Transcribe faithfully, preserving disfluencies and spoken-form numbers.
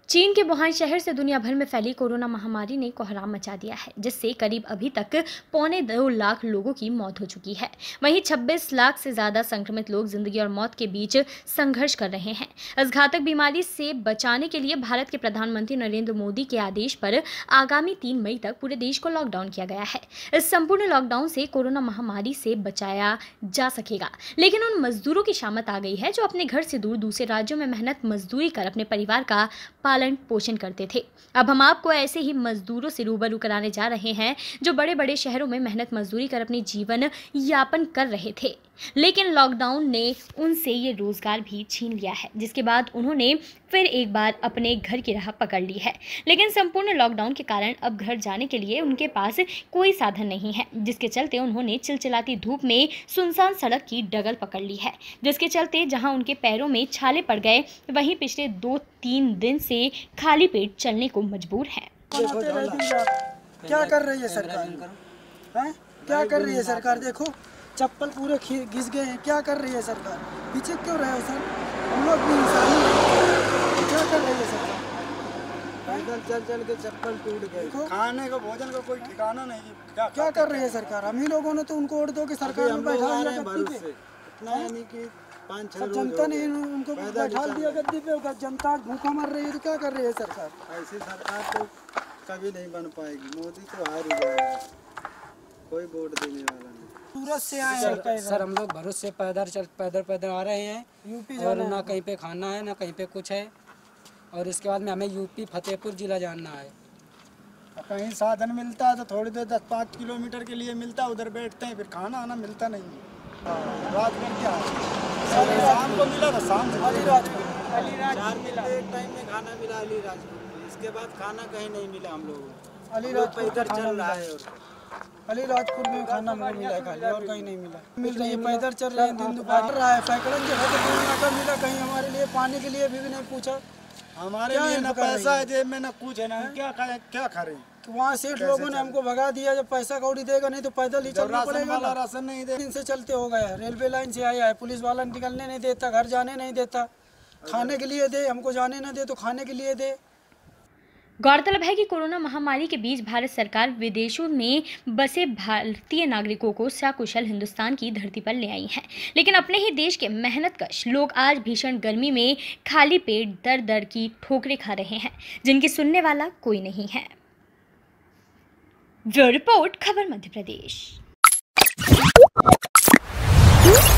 चीन के वुहान शहर से दुनिया भर में फैली कोरोना महामारी ने कोहराम मचा दिया है, जिससे करीब अभी तक पौने दो लाख लोगों की मौत हो चुकी है। वहीं छब्बीस लाख से ज्यादा संक्रमित लोग जिंदगी और मौत के बीच संघर्ष कर रहे हैं। इस घातक बीमारी से बचाने के लिए भारत के प्रधानमंत्री नरेंद्र मोदी के आदेश पर आगामी तीन मई तक पूरे देश को लॉकडाउन किया गया है। इस संपूर्ण लॉकडाउन से कोरोना महामारी से बचाया जा सकेगा, लेकिन उन मजदूरों की शामत आ गई है जो अपने घर से दूर दूसरे राज्यों में मेहनत मजदूरी कर अपने परिवार का पालन पोषण करते थे। अब हम आपको ऐसे ही मजदूरों से रूबरू कराने जा रहे हैं जो बड़े बड़े शहरों में मेहनत मजदूरी कर अपनी जीवन यापन कर रहे थे, लेकिन लॉकडाउन ने उनसे ये रोजगार भी छीन लिया है, जिसके बाद उन्होंने फिर एक बार अपने घर की राह पकड़ ली है। लेकिन संपूर्ण लॉकडाउन के कारण अब घर जाने के लिए उनके पास कोई साधन नहीं है, जिसके चलते उन्होंने चिलचिलाती धूप में सुनसान सड़क की डगर पकड़ ली है, जिसके चलते जहां उनके पैरों में छाले पड़ गए, वहीं पिछले दो तीन दिन से खाली पेट चलने को मजबूर है। क्या कर रही है सरकार? है? क्या कर रही है सरकार? देखो चप्पल पूरे घिस गए हैं। क्या कर रही है सरकार? पीछे क्यों रहे हो सर? हम लोग भी इंसान हैं। क्या कर रही है सरकार? पैदल चल चल के चप्पल टूट गए, खाने को भोजन का कोई ठिकाना नहीं। क्या क्या कर रही है सरकार? हम ही लोगों ने तो उनको वोट दो कि सरकार ने बैठा दिया गद्दी पे। इतना यानी कि पाँच छह जनता ने उनको बैठा दिया गद्दी पे, जनता भूखा मर रही है, तो क्या कर रही है सरकार? ऐसी सरकार तो कभी नहीं बन पाएगी। मोदी तो हार ही जाएगा, कोई वोट देने वाला नहीं। सूरत से आए हैं सर, हम लोग भरूच से पैदल चल पैदल पैदल आ रहे हैं यूपी, और ना कहीं पे खाना है ना कहीं पे कुछ है, और इसके बाद में हमें यूपी फतेहपुर जिला जाना है। कहीं साधन मिलता है तो थोड़ी देर दस पाँच किलोमीटर के लिए मिलता है, उधर बैठते हैं, फिर खाना आना मिलता नहीं है। रात में क्या शाम को मिला था, शाम से चार मिला, एक टाइम में खाना मिला अलीराजपुर, इसके बाद खाना कहीं नहीं मिला हम लोगों को। अलीराजपुर इधर चल रहा है और अलीराजपुर में खाना मिला है, खाली और कहीं नहीं मिला। मिल रही है, पैदल चल रहे हैं, दिन दोपहर रहा है, सैकड़न जो है तो का मिला, कहीं हमारे लिए पानी के लिए भी, भी नहीं पूछा। हमारे लिए ना पैसा है जेब में, ना कुछ है, ना क्या खाए क्या खा रहे हैं। तो वहाँ सेठ लोगों ने हमको भगा दिया, जब पैसा कौड़ी देगा नहीं तो पैदल ही चलना पड़ेगा। राशन नहीं दे, दिन से चलते हो गया, रेलवे लाइन से आया है, पुलिस वाला निकलने नहीं देता, घर जाने नहीं देता, खाने के लिए दे, हमको जाने ना दे तो खाने के लिए दे। गौरतलब है कि कोरोना महामारी के बीच भारत सरकार विदेशों में बसे भारतीय नागरिकों को सकुशल हिंदुस्तान की धरती पर ले आई है, लेकिन अपने ही देश के मेहनतकश लोग आज भीषण गर्मी में खाली पेट दर दर की ठोकरें खा रहे हैं, जिनकी सुनने वाला कोई नहीं है। ब्यूरो रिपोर्ट, खबर मध्य प्रदेश।